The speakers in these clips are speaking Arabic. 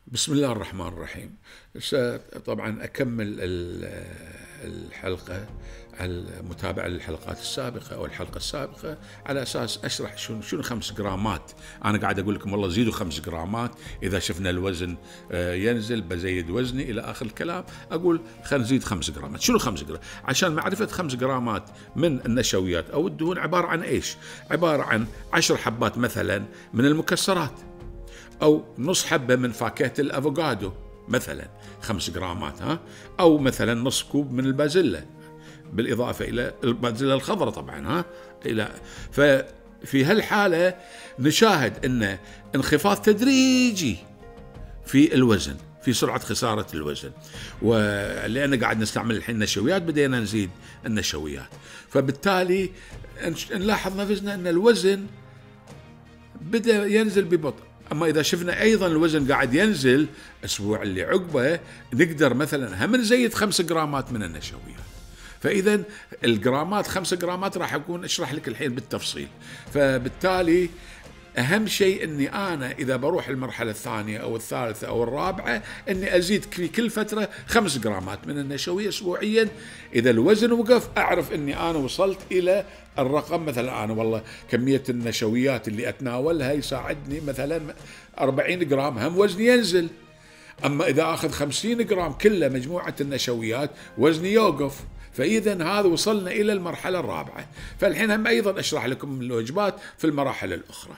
بسم الله الرحمن الرحيم. طبعا أكمل الحلقة المتابعة للحلقات السابقة أو الحلقة السابقة على أساس أشرح شنو 5 جرامات. أنا قاعد أقول لكم والله زيدوا 5 جرامات إذا شفنا الوزن ينزل بزيد وزني إلى آخر الكلام. أقول خلينا نزيد 5 جرامات. شنو 5 جرام؟ عشان معرفة 5 جرامات من النشويات أو الدهون عبارة عن إيش؟ عبارة عن 10 حبات مثلا من المكسرات، أو نص حبة من فاكهة الأفوكادو مثلا 5 جرامات، أو مثلا نص كوب من البازيلا بالإضافة إلى البازيلا الخضراء طبعا ففي هالحالة نشاهد أن انخفاض تدريجي في الوزن، في سرعة خسارة الوزن، ولأن قاعد نستعمل الحين النشويات بدينا نزيد النشويات، فبالتالي نلاحظ نفسنا أن الوزن بدأ ينزل ببطء. أما إذا شفنا أيضا الوزن قاعد ينزل أسبوع اللي عقبه، نقدر مثلا هم نزيد 5 جرامات من النشويات. فإذا الجرامات 5 جرامات راح أكون أشرح لك الحين بالتفصيل. فبالتالي أهم شيء أني أنا إذا بروح المرحلة الثانية أو الثالثة أو الرابعة أني أزيد في كل فترة 5 جرامات من النشوية أسبوعيا. إذا الوزن وقف أعرف أني أنا وصلت إلى الرقم، مثلا أنا والله كمية النشويات اللي أتناولها يساعدني مثلا 40 جرام، هم وزني ينزل. أما إذا أخذ 50 جرام كله مجموعة النشويات وزني يوقف. فإذا هذا وصلنا إلى المرحلة الرابعة. فالحين هم أيضا أشرح لكم الوجبات في المراحل الأخرى.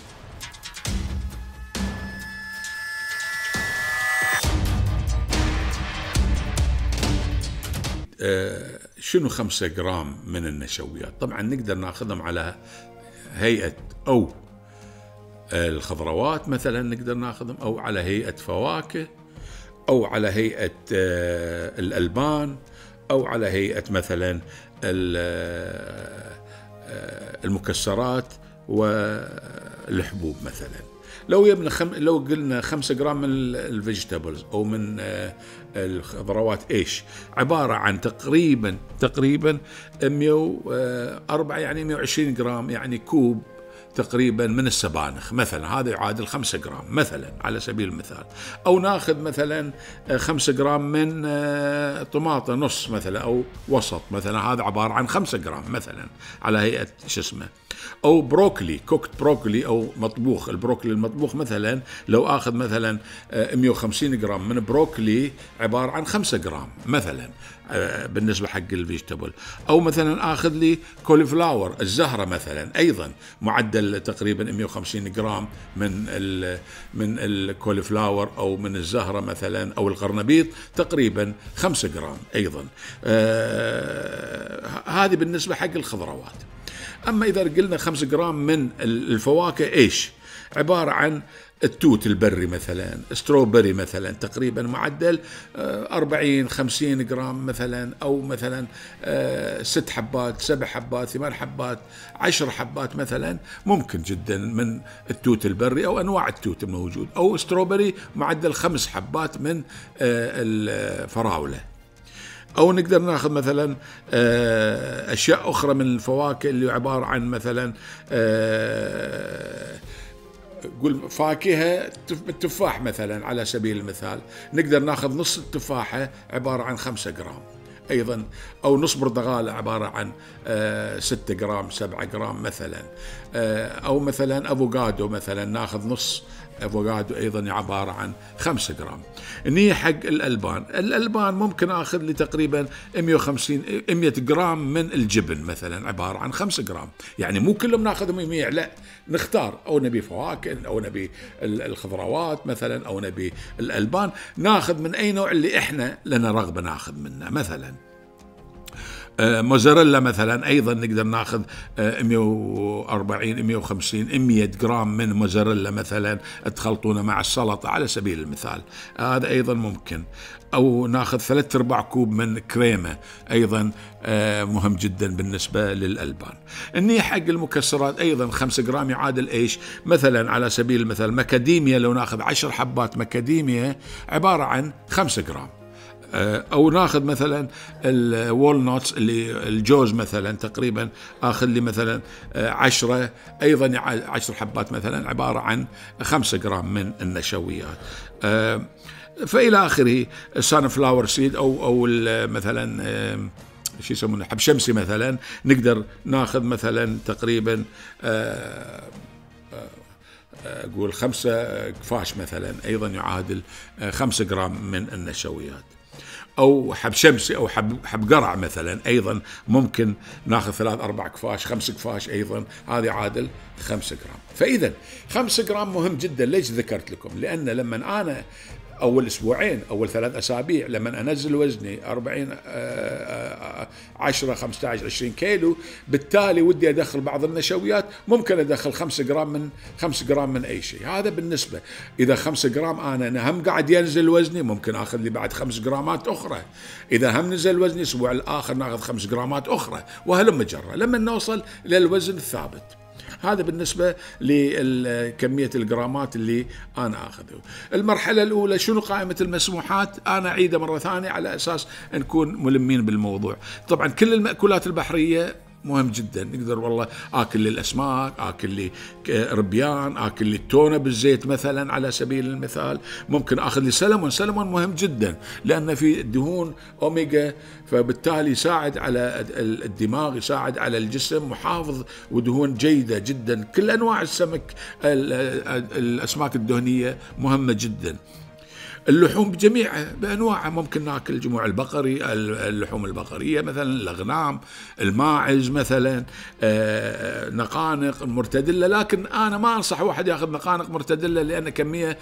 شنو 5 جرام من النشويات؟ طبعا نقدر ناخذهم على هيئة أو الخضروات مثلا، نقدر ناخذهم أو على هيئة فواكه، أو على هيئة الألبان، أو على هيئة مثلا المكسرات والحبوب مثلا. لو قلنا 5 جرام من الفيجيتابلز او من الخضروات، ايش عباره عن؟ تقريبا 104 يعني 120 جرام، يعني كوب تقريبا من السبانخ مثلا، هذا يعادل 5 جرام مثلا على سبيل المثال. او ناخذ مثلا 5 جرام من طماطة نص مثلا او وسط مثلا، هذا عبارة عن 5 جرام مثلا على هيئة او بروكلي، كوكت بروكلي او مطبوخ، البروكلي المطبوخ مثلا لو اخذ مثلا 150 جرام من بروكلي عبارة عن 5 جرام مثلا بالنسبة حق الفيجيتابل. او مثلا اخذ لي كوليفلاور الزهرة مثلا، ايضا معدل تقريبا 150 جرام من الكوليفلاور او من الزهرة مثلا او القرنبيط تقريبا 5 جرام ايضا. هذه بالنسبة حق الخضروات. أما إذا قلنا 5 جرام من الفواكه، إيش عبارة عن؟ التوت البري مثلا، ستروبري مثلا، تقريبا معدل 40-50 جرام مثلا، أو مثلا 6 حبات 7 حبات 8 حبات 10 حبات مثلا، ممكن جدا من التوت البري أو أنواع التوت الموجود. أو ستروبري معدل 5 حبات من الفراولة. أو نقدر ناخذ مثلا أشياء أخرى من الفواكه اللي عبارة عن مثلا قول فاكهة التفاح مثلا على سبيل المثال، نقدر ناخذ نص التفاحة عبارة عن 5 جرام أيضا. أو نص برتقالة عبارة عن 6 جرام 7 جرام مثلا. أو مثلا أفوكادو مثلا، ناخذ نص أفوكادو أيضا عبارة عن 5 جرام. إني حق الألبان ممكن أخذ لي تقريبا 100 جرام من الجبن مثلا عبارة عن 5 جرام. يعني مو كلهم ناخذهم 100، لا، نختار، أو نبي فواكه أو نبي الخضروات مثلا أو نبي الألبان، ناخذ من أي نوع اللي إحنا لنا رغبة ناخذ منه. مثلا موزاريلا مثلا أيضا نقدر ناخذ 140 150 100 جرام من موزاريلا مثلا، تخلطونه مع السلطة على سبيل المثال، هذا أيضا ممكن. أو ناخذ 3/4 كوب من كريمة أيضا مهم جدا بالنسبة للألبان. إني حق المكسرات أيضا 5 جرام يعادل إيش؟ مثلا على سبيل المثال مكاديميا، لو ناخذ 10 حبات مكاديميا عبارة عن 5 جرام او ناخذ مثلا الوول نوتس اللي الجوز مثلا تقريبا اخذ لي مثلا 10 ايضا 10 حبات مثلا عباره عن 5 جرام من النشويات. فإلى آخره. سان فلاور سيد أو مثلا شو يسمونه حب شمسي مثلا نقدر ناخذ مثلا تقريبا أقول 5 قفاش مثلا أيضا يعادل 5 جرام من النشويات. أو حب شمسي أو حب قرع مثلا أيضا ممكن ناخذ 3-4 قفاش 5 قفاش أيضا هذا يعادل 5 جرام. فإذا 5 جرام مهم جدا. ليش ذكرت لكم؟ لأن لما أنا أول أسبوعين أول 3 أسابيع لما أنزل وزني 40 10 15 20 كيلو بالتالي ودي أدخل بعض النشويات ممكن أدخل 5 جرام من أي شيء. هذا بالنسبة إذا 5 جرام أنا هم قاعد ينزل وزني ممكن أخذ لي بعد 5 جرامات أخرى. إذا هم نزل وزني الأسبوع الآخر ناخذ 5 جرامات أخرى وهلم جرة لما نوصل للوزن الثابت. هذا بالنسبة لكمية الجرامات اللي أنا أخذه. المرحلة الأولى شنو قائمة المسموحات؟ أنا أعيدها مرة ثانية على أساس نكون ملمين بالموضوع. طبعا كل المأكولات البحرية مهم جدا. نقدر والله آكل لي الأسماك، آكل لي ربيان، آكل لي التونة بالزيت مثلا على سبيل المثال. ممكن آخذ لي سلمون مهم جدا لأن في دهون أوميجا فبالتالي يساعد على الدماغ يساعد على الجسم محافظ ودهون جيدة جدا. كل أنواع السمك الأسماك الدهنية مهمة جدا. اللحوم بجميعها بأنواعها ممكن ناكل جموع البقري اللحوم البقرية مثلا الأغنام الماعز مثلا نقانق مرتدلة. لكن أنا ما أنصح واحد يأخذ نقانق مرتدلة لأن كمية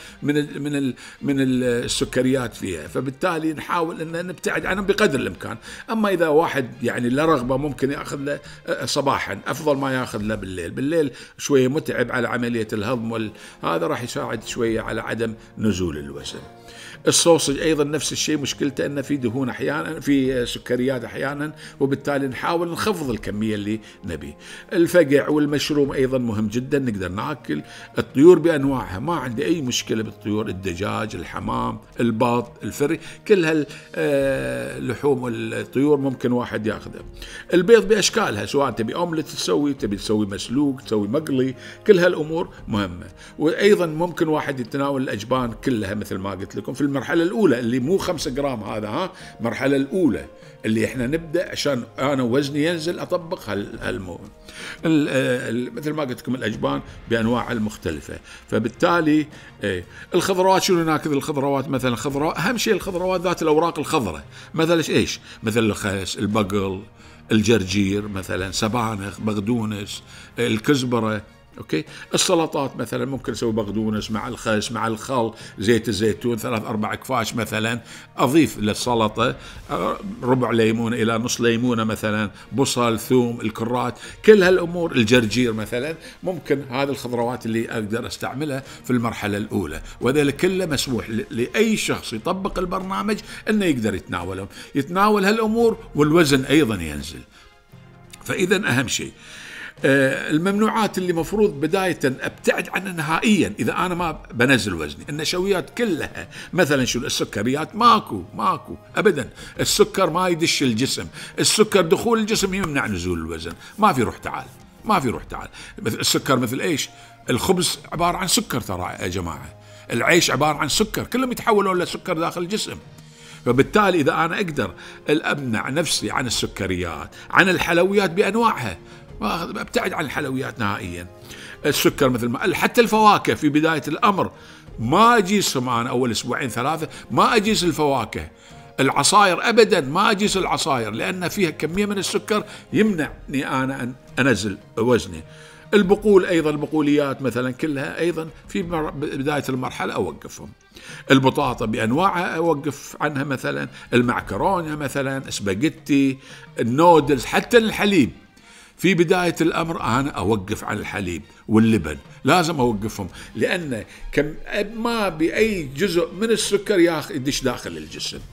من السكريات فيها فبالتالي نحاول أن نبتعد عنهم بقدر الإمكان. أما إذا واحد يعني لا رغبة ممكن يأخذ له صباحا أفضل ما يأخذ له بالليل شوية متعب على عملية الهضم هذا راح يساعد شوية على عدم نزول الوزن. الصوصج أيضا نفس الشيء مشكلته أنه في دهون أحيانا في سكريات أحيانا وبالتالي نحاول نخفض الكمية اللي نبي. الفقع والمشروم أيضا مهم جدا نقدر ناكل. الطيور بأنواعها ما عندي أي مشكلة بالطيور الدجاج الحمام البط الفري كل هاللحوم والطيور ممكن واحد ياخذها. البيض بأشكالها سواء تبي أومليت تبي تسوي مسلوق تسوي مقلي كل هالأمور مهمة. وأيضا ممكن واحد يتناول الأجبان كلها مثل ما قلت لكم في المرحلة الأولى اللي مو 5 جرام هذا المرحلة الأولى اللي احنا نبدأ عشان أنا وزني ينزل أطبق مثل ما قلت لكم الأجبان بأنواع المختلفة. فبالتالي الخضروات شنو ناكل؟ الخضروات مثلا أهم شيء الخضروات ذات الأوراق الخضراء مثلا إيش؟ مثل الخس البقل الجرجير مثلا سبانخ بقدونس الكزبرة. أوكي. السلطات مثلا ممكن أسوي بقدونس مع الخس مع الخل زيت الزيتون 3-4 كفاش مثلا أضيف للسلطة ربع ليمونة إلى نص ليمونة مثلا بصل ثوم الكرات كل هالأمور الجرجير مثلا ممكن هذه الخضروات اللي أقدر أستعملها في المرحلة الأولى. وذلك كله مسموح لأي شخص يطبق البرنامج أنه يقدر يتناول هالأمور والوزن أيضا ينزل. فإذا أهم شيء الممنوعات اللي مفروض بداية ابتعد عنها نهائيا إذا أنا ما بنزل وزني. النشويات كلها مثلا شو السكريات ماكو أبدا. السكر ما يدش الجسم. السكر دخول الجسم يمنع نزول الوزن. ما في روح تعال. السكر مثل إيش؟ الخبز عبارة عن سكر ترى يا جماعة. العيش عبارة عن سكر كلهم يتحولون لسكر داخل الجسم. فبالتالي إذا أنا أقدر أمنع نفسي عن السكريات عن الحلويات بأنواعها ابتعد عن الحلويات نهائيا. السكر مثل ما حتى الفواكه في بداية الأمر ما أجيسهم أنا أول 2-3 ما أجيس الفواكه. العصاير أبدا ما أجيس العصاير لأن فيها كمية من السكر يمنعني أنا أن أنزل وزني. البقول أيضا البقوليات مثلا كلها أيضا في بداية المرحلة أوقفهم. البطاطا بأنواعها أوقف عنها مثلا. المعكرونة مثلا سباجيتي النودلز حتى الحليب في بداية الأمر أنا أوقف عن الحليب واللبن لازم أوقفهم لأن ما بأي جزء من السكر يدش داخل الجسم.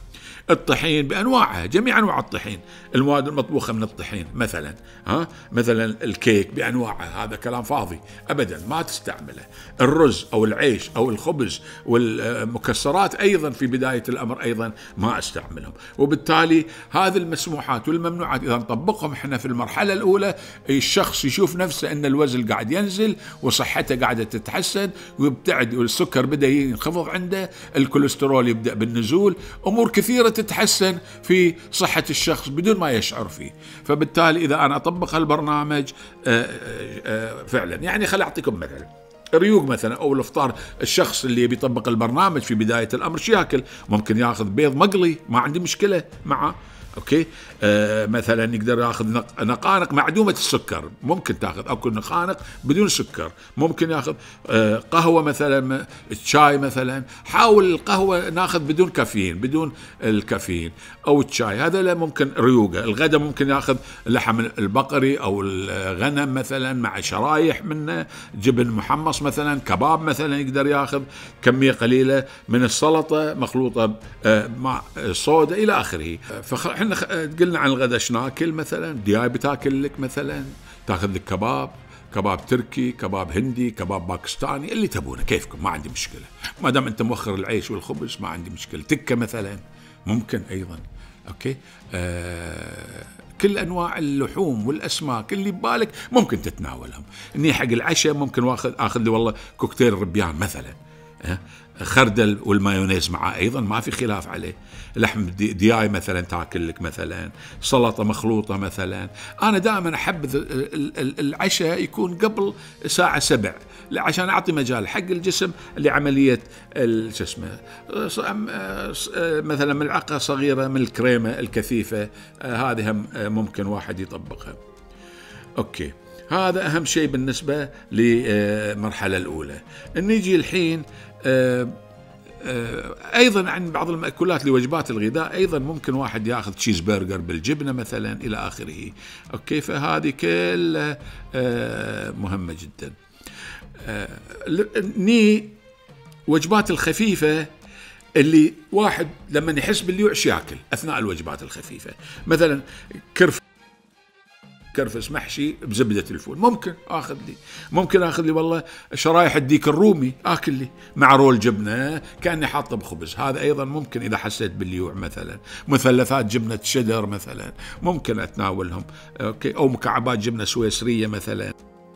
الطحين بانواعها، جميع انواع الطحين، المواد المطبوخه من الطحين مثلا، مثلا الكيك بانواعها، هذا كلام فاضي ابدا ما تستعمله. الرز او العيش او الخبز والمكسرات ايضا في بدايه الامر ايضا ما استعملهم. وبالتالي هذه المسموحات والممنوعات اذا نطبقهم احنا في المرحله الاولى، الشخص يشوف نفسه ان الوزن قاعد ينزل وصحته قاعده تتحسن ويبتعد، والسكر بدا ينخفض عنده، الكوليسترول يبدا بالنزول، امور كثيره تتحسن في صحه الشخص بدون ما يشعر فيه. فبالتالي اذا انا اطبق هالبرنامج فعلا، يعني خليني اعطيكم مثل ريوق مثلا او الافطار. الشخص اللي يبي يطبق البرنامج في بدايه الامر شو ياكل؟ ممكن ياخذ بيض مقلي، ما عندي مشكله معه، اوكي. مثلا يقدر ياخذ نقانق معدومه السكر، ممكن تاخذ اكل نقانق بدون سكر. ممكن ياخذ قهوه مثلا، الشاي مثلا، حاول القهوه ناخذ بدون كافيين، بدون الكافيين، او الشاي، هذا لا ممكن ريوقه. الغداء ممكن ياخذ لحم البقري او الغنم مثلا مع شرايح منه، جبن محمص مثلا، كباب مثلا يقدر ياخذ كميه قليله من السلطه مخلوطه مع صودا الى اخره. فاحنا قلنا عن الغداء ايش ناكل مثلا. دياي بتاكل لك مثلا، تاخذ لك كباب تركي، كباب هندي، كباب باكستاني، اللي تبونه كيفكم، ما عندي مشكله، ما دام انت موخر العيش والخبز ما عندي مشكله. تكه مثلا ممكن ايضا، اوكي. كل انواع اللحوم والاسماك اللي ببالك ممكن تتناولهم. اني حق العشاء ممكن اخذ لي والله كوكتيل ربيان مثلا، خردل والمايونيز معه ايضا ما في خلاف عليه. لحم دياي مثلا تاكل لك مثلا، سلطه مخلوطه مثلا. انا دائما احبذ العشاء يكون قبل الساعه 7 عشان اعطي مجال حق الجسم لعمليه شو اسمه، مثلا ملعقه صغيره من الكريمه الكثيفه، هذه هم ممكن واحد يطبقها، اوكي. هذا أهم شيء بالنسبة للمرحلة الأولى. نيجي الحين أيضا عن بعض المأكولات لوجبات الغذاء، أيضا ممكن واحد يأخذ تشيز برجر بالجبنة مثلا إلى آخره، أوكي. فهذه كلها مهمة جدا. ني وجبات الخفيفة اللي واحد لما يحس بالجوع ياكل أثناء الوجبات الخفيفة، مثلا كرفس محشي بزبدة الفول، ممكن اخذ لي والله شرايح الديك الرومي اكل لي مع رول جبنه كاني حاطه بخبز، هذا ايضا ممكن اذا حسيت بالجوع مثلا. مثلثات جبنه شيدر مثلا ممكن اتناولهم، اوكي. او مكعبات جبنه سويسريه مثلا،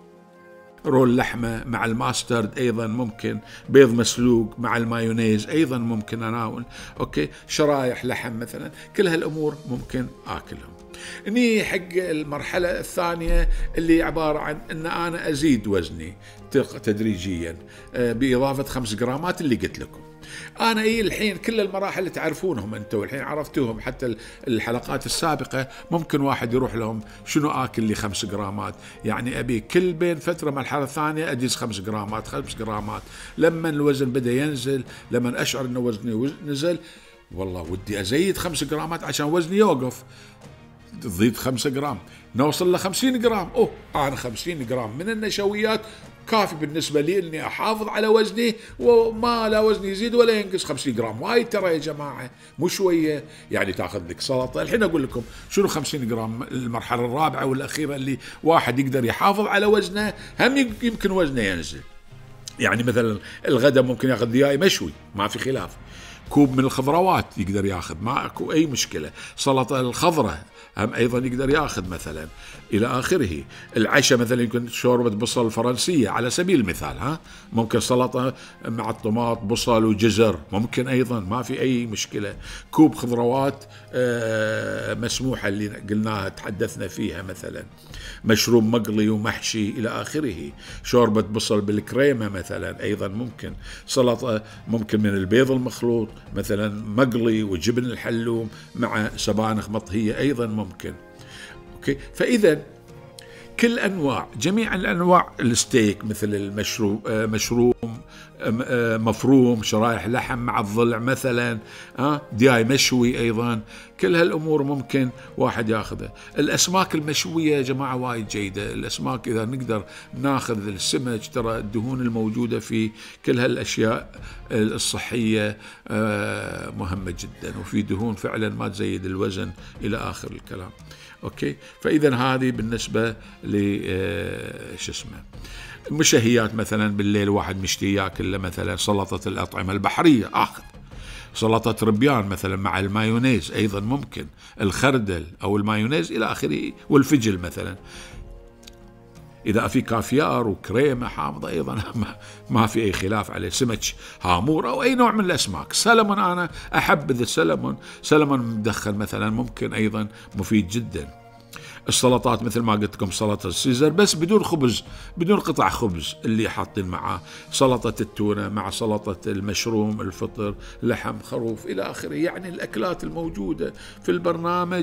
رول لحمه مع الماسترد ايضا ممكن، بيض مسلوق مع المايونيز ايضا ممكن اناول، اوكي. شرايح لحم مثلا، كل هالامور ممكن اكلهم. اني حق المرحلة الثانية اللي عبارة عن ان انا ازيد وزني تدريجيا باضافة 5 جرامات اللي قلت لكم. انا الحين كل المراحل اللي تعرفونهم انتم الحين عرفتوهم، حتى الحلقات السابقة ممكن واحد يروح لهم شنو اكل لي 5 جرامات، يعني ابي كل بين فترة مرحلة ثانية ادز 5 جرامات. لما الوزن بدا ينزل، لما اشعر ان وزني نزل، والله ودي ازيد 5 جرامات عشان وزني يوقف، تزيد 5 جرام نوصل ل 50 جرام. أنا 50 جرام من النشويات كافي بالنسبة لي إني أحافظ على وزني وما لا وزني يزيد ولا ينقص. 50 جرام وايد ترى يا جماعة، مو شوية. يعني تأخذ لك سلطة. الحين أقول لكم شنو 50 جرام المرحلة الرابعة والأخيرة اللي واحد يقدر يحافظ على وزنه، هم يمكن وزنه ينزل. يعني مثلا الغداء ممكن ياخذ دياي مشوي ما في خلاف، كوب من الخضروات يقدر ياخذ، ما اكو اي مشكله. سلطه الخضره هم ايضا يقدر ياخذ مثلا الى اخره. العشاء مثلا يمكن شوربه بصل فرنسيه على سبيل المثال، ممكن سلطه مع الطماط بصل وجزر ممكن ايضا، ما في اي مشكله. كوب خضروات مسموحه اللي قلناها تحدثنا فيها، مثلا مشروب مقلي ومحشي الى اخره. شوربه بصل بالكريمه مثلا ايضا ممكن. سلطه ممكن من البيض المخلوط مثلا مقلي وجبن الحلوم مع سبانخ مطهيه ايضا ممكن، اوكي. فاذا كل انواع، جميع الانواع، الستيك مثل المشروم، مفروم، شرايح لحم مع الضلع مثلا، دياي مشوي أيضا، كل هالأمور ممكن واحد ياخذها. الأسماك المشوية يا جماعة وايد جيدة. الأسماك إذا نقدر ناخذ السمك، ترى الدهون الموجودة في كل هالأشياء الصحية مهمة جدا، وفي دهون فعلا ما تزيد الوزن إلى آخر الكلام. أوكي، فإذا هذه بالنسبة شو اسمه المشهيات. مثلا بالليل واحد مشتي ياكل مثلا سلطة الأطعمة البحرية، آخذ سلطة ربيان مثلا مع المايونيز، أيضا ممكن الخردل أو المايونيز إلى آخره، والفجل مثلا. إذا في كافيار وكريمة حامضة أيضا ما في أي خلاف عليه. سمك هامور أو أي نوع من الأسماك. سلمون، أنا أحب سلمون مدخل مثلا، ممكن أيضا مفيد جدا. السلطات مثل ما قلت لكم سلطة السيزر بس بدون خبز، بدون قطع خبز، اللي حاطين معاه سلطة التونة مع سلطة المشروم، الفطر، لحم خروف إلى آخره. يعني الأكلات الموجودة في البرنامج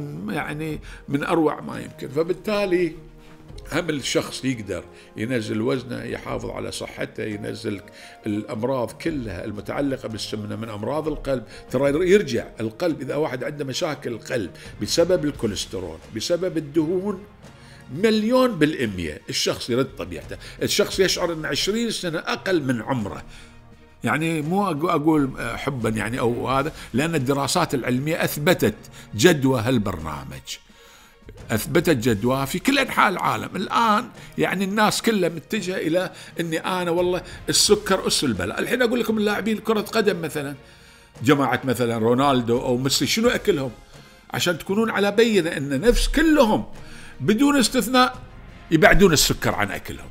من أروع ما يمكن. فبالتالي هم الشخص يقدر ينزل وزنه، يحافظ على صحته، ينزل الأمراض كلها المتعلقة بالسمنة من أمراض القلب. ترى يرجع القلب، إذا واحد عنده مشاكل القلب بسبب الكوليسترول، بسبب الدهون، 1,000,000% الشخص يرد طبيعته. الشخص يشعر أن 20 سنة أقل من عمره. يعني مو أقول حبا يعني أو هذا، لأن الدراسات العلمية أثبتت جدوى هالبرنامج، أثبتت جدواها في كل أنحاء العالم. الآن يعني الناس كلها متجهة إلى أني أنا والله السكر أس البلاء. الحين أقول لكم اللاعبين كرة قدم مثلا، جماعة مثلا رونالدو أو ميسي، شنو أكلهم؟ عشان تكونون على بينة أن نفس كلهم بدون استثناء يبعدون السكر عن أكلهم.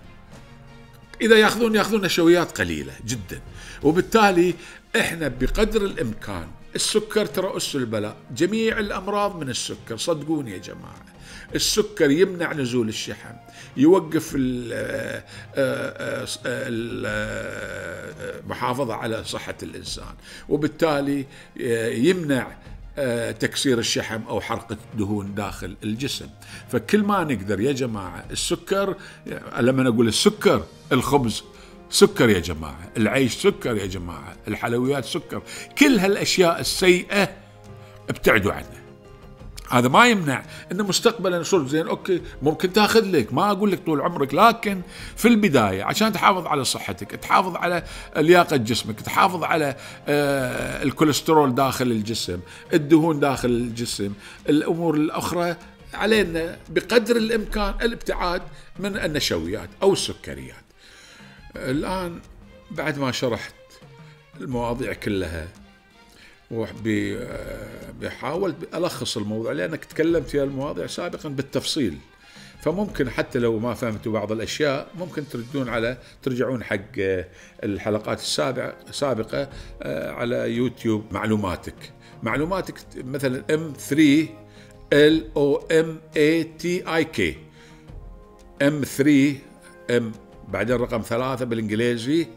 إذا يأخذون نشويات قليلة جدا. وبالتالي إحنا بقدر الإمكان، السكر ترى أس البلاء، جميع الأمراض من السكر، صدقوني يا جماعة. السكر يمنع نزول الشحم، يوقف المحافظة على صحة الإنسان، وبالتالي يمنع تكسير الشحم أو حرق الدهون داخل الجسم. فكل ما نقدر يا جماعة. السكر، لما نقول السكر، الخبز سكر يا جماعة، العيش سكر يا جماعة، الحلويات سكر، كل هالأشياء السيئة ابتعدوا عنها. هذا ما يمنع أن مستقبلا صرت زين، أوكي ممكن تاخذ لك، ما أقول لك طول عمرك، لكن في البداية عشان تحافظ على صحتك، تحافظ على لياقة جسمك، تحافظ على الكوليسترول داخل الجسم، الدهون داخل الجسم، الأمور الأخرى، علينا بقدر الإمكان الابتعاد من النشويات أو السكريات. الآن بعد ما شرحت المواضيع كلها، وبحاول ألخص الموضوع، لأنك تكلمت في المواضيع سابقا بالتفصيل، فممكن حتى لو ما فهمتوا بعض الأشياء ممكن ترجعون حق الحلقات السابقة على يوتيوب. معلوماتك مثلا M3 LOMATIK، M3 M بعدين رقم 3 بالإنجليزي،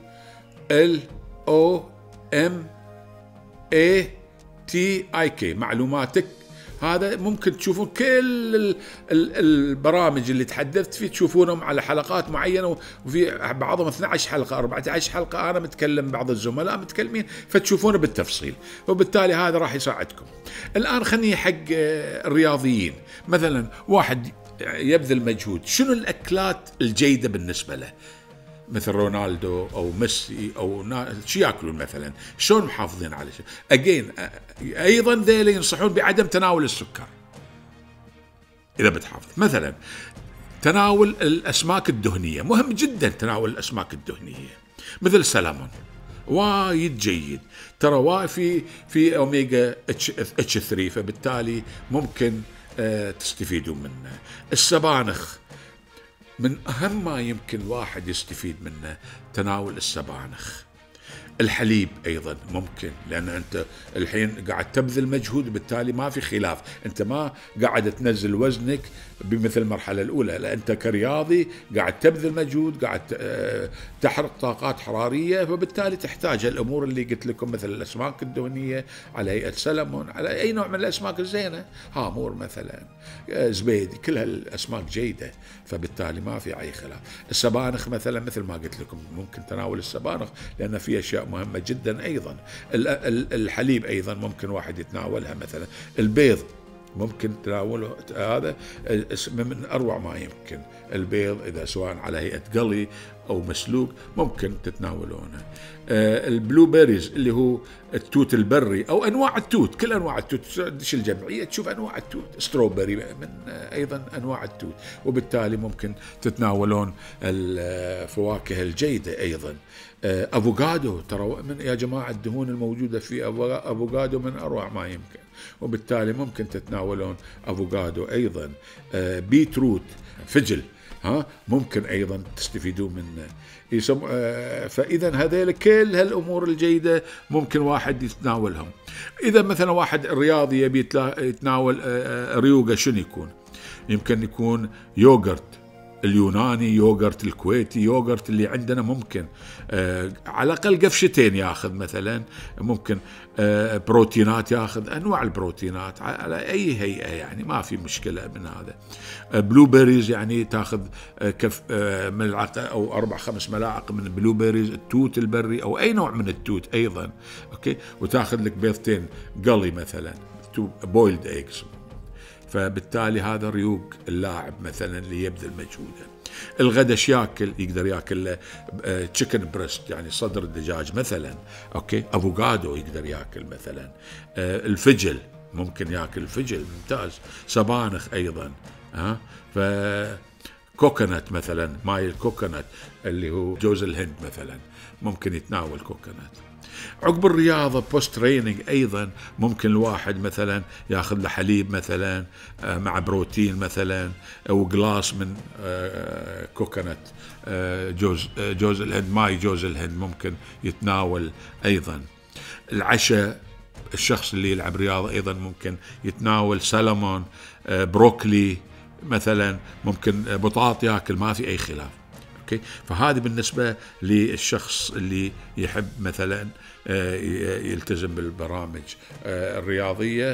LOMATIK، معلوماتك. هذا ممكن تشوفون كل البرامج اللي تحدثت فيه، تشوفونهم على حلقات معينة، وفي بعضهم 12 حلقة 14 حلقة أنا متكلم، بعض الزملاء متكلمين، فتشوفونه بالتفصيل، وبالتالي هذا راح يساعدكم. الآن خلني حق الرياضيين. مثلا واحد يبذل مجهود، شنو الأكلات الجيدة بالنسبة له؟ مثل رونالدو أو ميسي أو شو يأكلون مثلا، شلون محافظين على شيء؟ أيضا ذيل ينصحون بعدم تناول السكر إذا بتحافظ. مثلا تناول الأسماك الدهنية، مهم جدا تناول الأسماك الدهنية مثل السلمون، وايد جيد، ترى في أوميجا H3، فبالتالي ممكن تستفيدون منه. السبانخ من أهم ما يمكن واحد يستفيد منه، تناول السبانخ. الحليب أيضا ممكن، لأن أنت الحين قاعد تبذل مجهود، وبالتالي ما في خلاف، أنت ما قاعد تنزل وزنك بمثل المرحلة الأولى، لا أنت كرياضي قاعد تبذل مجهود، قاعد تحرق طاقات حرارية، فبالتالي تحتاج الأمور اللي قلت لكم مثل الأسماك الدهنية على هيئة سلمون، على أي نوع من الأسماك الزينة، هامور مثلا، زبيدي، كل هالأسماك جيدة، فبالتالي ما في أي خلاف. السبانخ مثلا مثل ما قلت لكم ممكن تناول السبانخ لأن في أشياء مهمة جدا أيضا. الحليب أيضا ممكن واحد يتناولها، مثلا البيض ممكن تناوله، هذا من أروع ما يمكن. البيض إذا سواء على هيئة قلي أو مسلوق ممكن تتناولونه. البلو بيريز اللي هو التوت البري أو أنواع التوت، كل أنواع التوت، تدش الجمعية تشوف أنواع التوت، ستروبري من أيضا أنواع التوت، وبالتالي ممكن تتناولون الفواكه الجيدة أيضا. أفوكادو، ترى من يا جماعة الدهون الموجودة في أفوكادو من أروع ما يمكن، وبالتالي ممكن تتناولون أفوكادو أيضا. بيتروت، فجل، ممكن أيضا تستفيدون منه. فإذا هذيل كل هالأمور الجيدة ممكن واحد يتناولهم. إذا مثلا واحد رياضي يبي يتناول ريوغا، شنو يكون؟ يمكن يكون يوغرت اليوناني، يوغرت الكويتي، يوغرت اللي عندنا ممكن على الأقل قفشتين ياخذ مثلا، ممكن بروتينات، ياخذ أنواع البروتينات على أي هيئة، يعني ما في مشكلة من هذا. بلو بيريز يعني تاخذ ملعقة أو 4-5 ملاعق من بلو بيريز، التوت البري أو أي نوع من التوت أيضا، أوكي، وتاخذ لك بيضتين قلي مثلا، بويلد إيجز، فبالتالي هذا ريوق اللاعب مثلا اللي يبذل مجهوده. الغداء ياكل، يقدر ياكل تشيكن بريست يعني صدر الدجاج مثلا، اوكي، افوكادو يقدر ياكل مثلا. الفجل ممكن ياكل فجل، ممتاز. سبانخ ايضا، كوكونات مثلا، ماي الكوكونات اللي هو جوز الهند مثلا، ممكن يتناول كوكونات. عقب الرياضة بوست تريننج أيضا ممكن الواحد مثلا ياخذ له حليب مثلا مع بروتين مثلا، أو جلاس من كوكونات، جوز الهند، ماي جوز الهند ممكن يتناول أيضا. العشاء الشخص اللي يلعب رياضة أيضا ممكن يتناول سلمون، بروكلي مثلا، ممكن بطاط ياكل، ما في أي خلاف. فهذه بالنسبة للشخص اللي يحب مثلا يلتزم بالبرامج الرياضية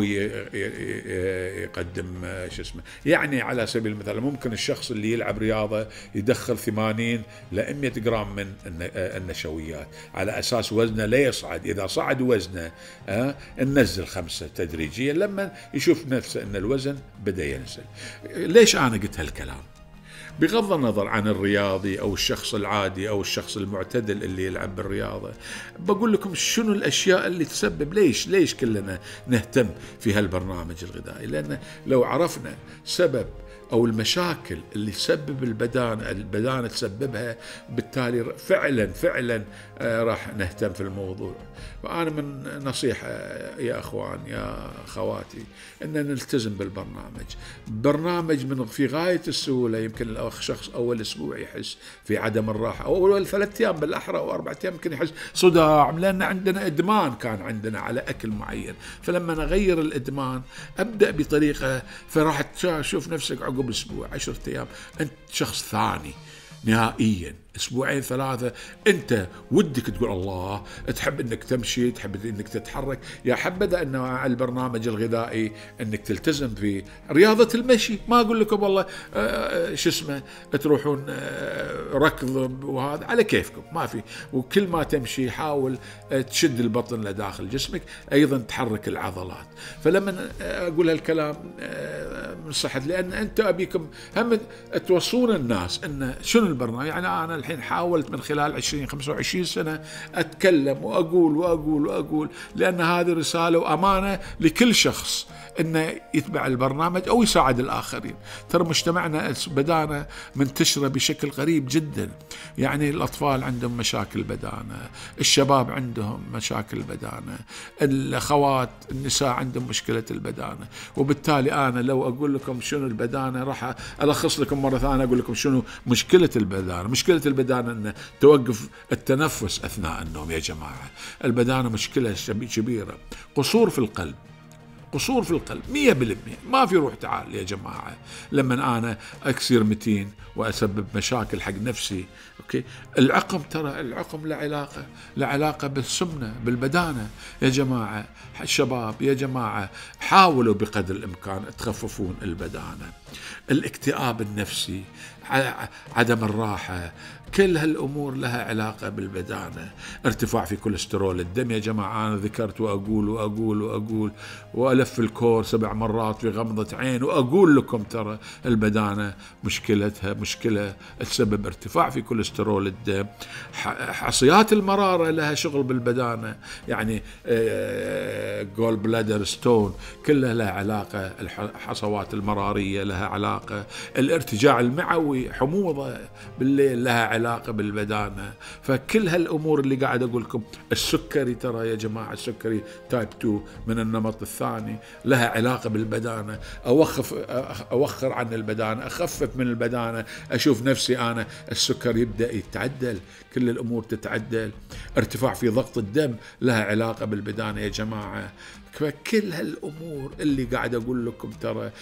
ويقدم يعني على سبيل المثال ممكن الشخص اللي يلعب رياضة يدخل 80 ل 100 جرام من النشويات على أساس وزنه لا يصعد. إذا صعد وزنه ننزل 5 تدريجيا لما يشوف نفسه أن الوزن بدأ ينزل. ليش أنا قلت هالكلام؟ بغض النظر عن الرياضي أو الشخص العادي أو الشخص المعتدل اللي يلعب بالرياضة، بقول لكم شنو الأشياء اللي تسبب ليش كلنا نهتم في هالبرنامج الغذائي. لأن لو عرفنا سبب أو المشاكل اللي تسبب البدانة تسببها، بالتالي فعلا راح نهتم في الموضوع. وأنا من نصيحة يا أخوان يا أخواتي أن نلتزم بالبرنامج. برنامج من في غاية السهولة. يمكن الشخص أول أسبوع يحس في عدم الراحة، أو أول 3 أيام بالأحرى أو 4 أيام يمكن يحس صداع، لأن عندنا إدمان كان عندنا على أكل معين. فلما نغير الإدمان أبدأ بطريقة، فراح تشوف نفسك عقب أسبوع 10 أيام أنت شخص ثاني نهائيا. 2-3 أنت ودك تقول الله، تحب أنك تمشي، تحب أنك تتحرك. يا حبذا أن مع البرنامج الغذائي أنك تلتزم في رياضة المشي. ما أقول لكم والله تروحون ركض وهذا، على كيفكم ما في. وكل ما تمشي حاول تشد البطن لداخل جسمك، أيضا تحرك العضلات. فلما أقول هالكلام من صحة، لأن أنت أبيكم هم توصون الناس أن شنو البرنامج. يعني أنا الحين حاولت من خلال 20-25 سنة أتكلم وأقول، لأن هذه رسالة وأمانة لكل شخص أنه يتبع البرنامج أو يساعد الآخرين. ترى مجتمعنا بدانة منتشرة بشكل غريب جدا. يعني الأطفال عندهم مشاكل بدانة، الشباب عندهم مشاكل بدانة، الأخوات النساء عندهم مشكلة البدانة. وبالتالي أنا لو أقول لكم شنو البدانة راح ألخص لكم مرة ثانية، أقول لكم شنو مشكلة البدانة. مشكلة البدانة أن توقف التنفس أثناء النوم. يا جماعة البدانة مشكلة كبيرة. قصور في القلب، قصور في القلب 100%، ما في روح تعال يا جماعة. لما أنا أكسر متين وأسبب مشاكل حق نفسي، أوكي. العقم، ترى العقم لا علاقة بالسمنة، بالبدانة يا جماعة. الشباب يا جماعة حاولوا بقدر الإمكان تخففون البدانة. الاكتئاب النفسي، عدم الراحة، كل هالأمور لها علاقة بالبدانة. ارتفاع في كوليسترول الدم يا جماعة، أنا ذكرت وأقول وألف الكور 7 مرات في غمضة عين وأقول لكم ترى البدانة مشكلتها مشكلة تسبب ارتفاع في كوليسترول الدم. حصيات المرارة لها شغل بالبدانة، يعني جول بلادر ستون كلها لها علاقة. الحصوات المرارية لها علاقة. الارتجاع المعوي، حموضة بالليل، لها علاقة بالبدانة. فكل هالأمور اللي قاعد أقول لكم. السكري ترى يا جماعة، السكري تايب 2 من النمط الثاني لها علاقة بالبدانة. أوخر عن البدانة، أخفف من البدانة، أشوف نفسي أنا السكر يبدأ يتعدل، كل الأمور تتعدل. ارتفاع في ضغط الدم لها علاقة بالبدانة يا جماعة. كل هالأمور اللي قاعد أقول لكم ترى.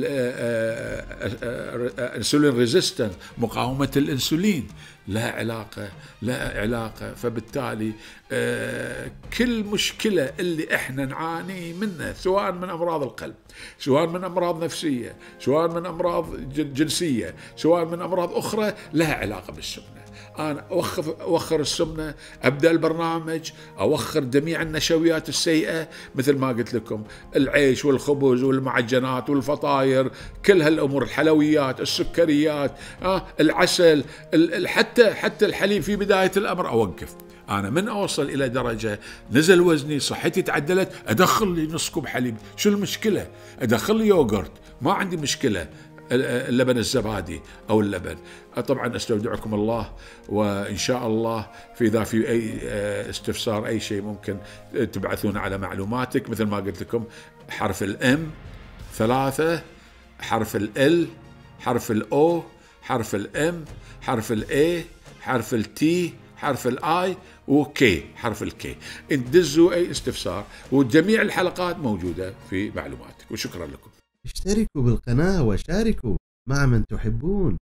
الانسولين ريزيستنس، مقاومة الانسولين لها علاقة. فبالتالي كل مشكلة اللي احنا نعاني منها، سواء من أمراض القلب، سواء من أمراض نفسية، سواء من أمراض جنسية، سواء من أمراض أخرى، لها علاقة بالسمنة. أنا أوخر السمنة، أبدأ البرنامج، أوخر جميع النشويات السيئة مثل ما قلت لكم، العيش والخبز والمعجنات والفطاير، كل هالأمور، الحلويات، السكريات، العسل، حتى الحليب في بداية الأمر أوقف. أنا من أوصل إلى درجة نزل وزني، صحتي تعدلت، أدخل لي نص كوب حليب، شو المشكلة؟ أدخل لي يوغورت، ما عندي مشكلة. اللبن الزبادي أو اللبن. طبعا أستودعكم الله، وإن شاء الله إذا في أي استفسار أي شيء ممكن تبعثون على معلوماتك. مثل ما قلت لكم، حرف الام 3، حرف ال، حرف الأو، حرف الام، حرف الاي، حرف التي، حرف الاي، وكي، حرف الكي. دزوا أي استفسار، وجميع الحلقات موجودة في معلوماتك. وشكرا لكم. اشتركوا بالقناة وشاركوا مع من تحبون.